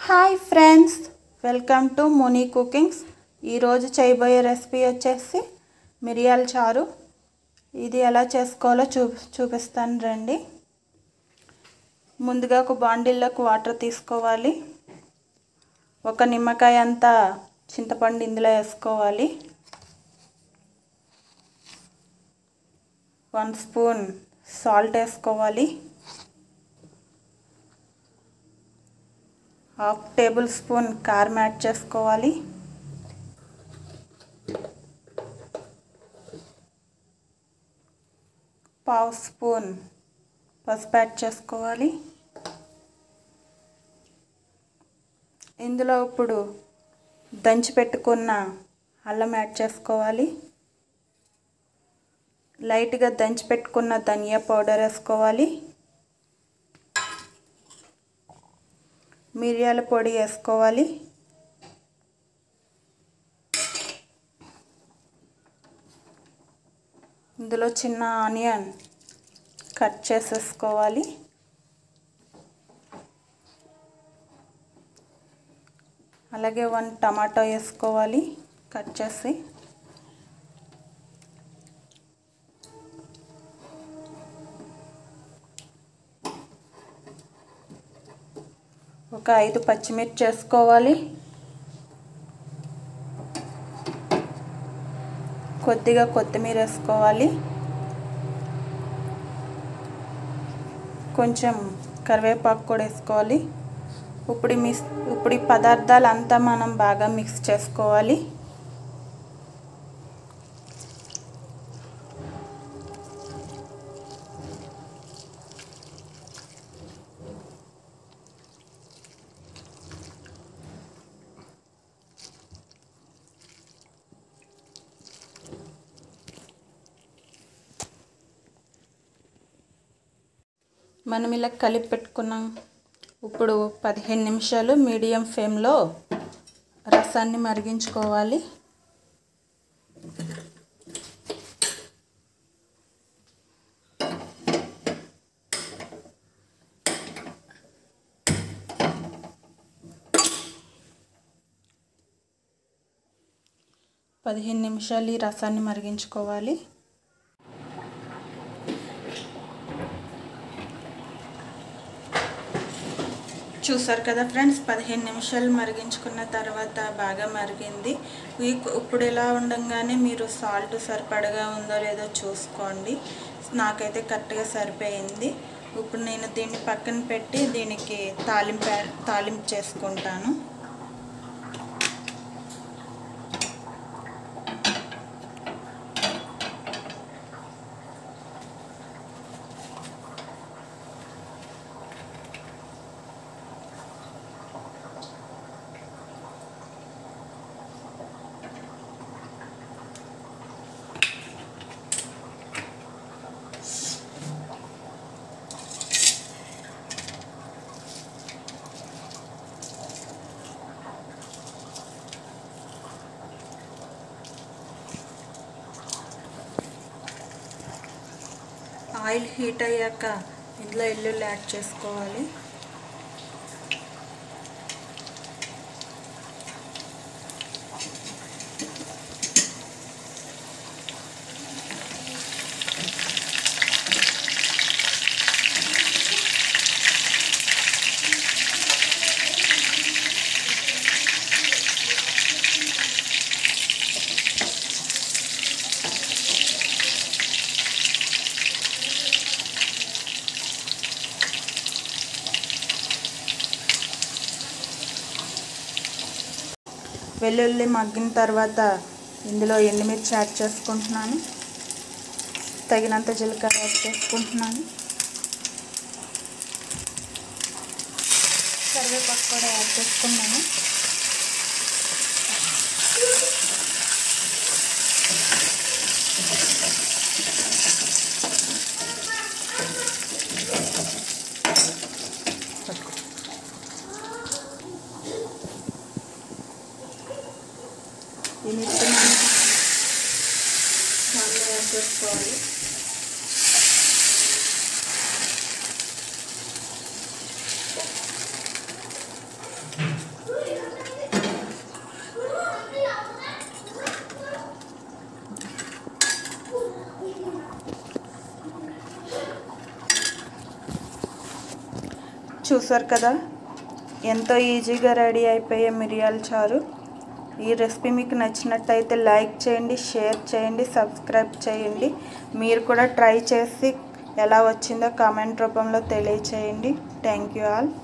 Hi friends, welcome to Moni cookings. ఈరోజు చేయబోయే recipe వచ్చేసి మిరియాల చారు. ఇది ఎలా చేసుకోవాలో చూపిస్తాను రండి. ముందుగా ఒక బాండిల్లోకి వాటర్ తీసుకోవాలి. ఒక నిమ్మకాయ అంతా చింతపండు ఇందులో వేసుకోవాలి. 1 స్పూన్ సాల్ట్ వేసుకోవాలి. 1/2 టేబుల్ స్పూన్ కారం యాడ్ చేసుకోవాలి. పావు స్పూన్ పసుపు యాడ్ చేసుకోవాలి. ఇందులో ఇప్పుడు దంచి పెట్టుకున్న అల్లం యాడ్ చేసుకోవాలి. లైట్గా దంచి పెట్టుకున్న ధనియా పౌడర్ వేసుకోవాలి. మిరియాల పొడి వేసుకోవాలి. ఇందులో చిన్న ఆనియన్ కట్ చేసేసుకోవాలి. అలాగే 1 టమాటో వేసుకోవాలి కట్ చేసి. ఒక 5 పచ్చిమిర్చి వేసుకోవాలి. కొద్దిగా కొత్తిమీర వేసుకోవాలి. కొంచెం కరివేపాకు కూడా వేసుకోవాలి. ఇప్పుడు ఈ పదార్థాలంతా మనం బాగా మిక్స్ చేసుకోవాలి. మనం ఇలా కలిపి పెట్టుకున్నాం. ఇప్పుడు 15 నిమిషాలు మీడియం ఫ్లేమ్లో రసాన్ని మరిగించుకోవాలి. ఈ రసాన్ని మరిగించుకోవాలి. చూసారు కదా ఫ్రెండ్స్, 15 నిమిషాలు మరిగించుకున్న తర్వాత బాగా మరిగింది. ఇప్పుడు ఇలా ఉండగానే మీరు సాల్ట్ సరిపడగా ఉందో లేదో చూసుకోండి. నాకైతే కరెక్ట్గా సరిపోయింది. ఇప్పుడు నేను దీన్ని పక్కన పెట్టి దీనికి తాలింపు చేసుకుంటాను. ఆయిల్ హీట్ అయ్యాక ఇందులో వెల్లుల్లి యాడ్ చేసుకోవాలి. వెల్లుల్లి మగ్గిన తర్వాత ఇందులో ఎండుమిర్చి యాడ్ చేసుకుంటున్నాను. తగినంత జీలకర్ర యాడ్ చేసుకుంటున్నాను. కరివేపాకు కూడా యాడ్ చేసుకున్నాను. ఈ మిశ్రమాన్ని దాంట్లో యాడ్ చేసుకోవాలి. చూసారు కదా ఎంతో ఈజీగా రెడీ అయిపోయే మిరియాల చారు. ఈ రెసిపీ మీకు నచ్చినట్టయితే లైక్ చేయండి, షేర్ చేయండి, సబ్స్క్రైబ్ చేయండి. మీరు కూడా ట్రై చేసి ఎలా వచ్చిందో కామెంట్ రూపంలో తెలియచేయండి. Thank you all.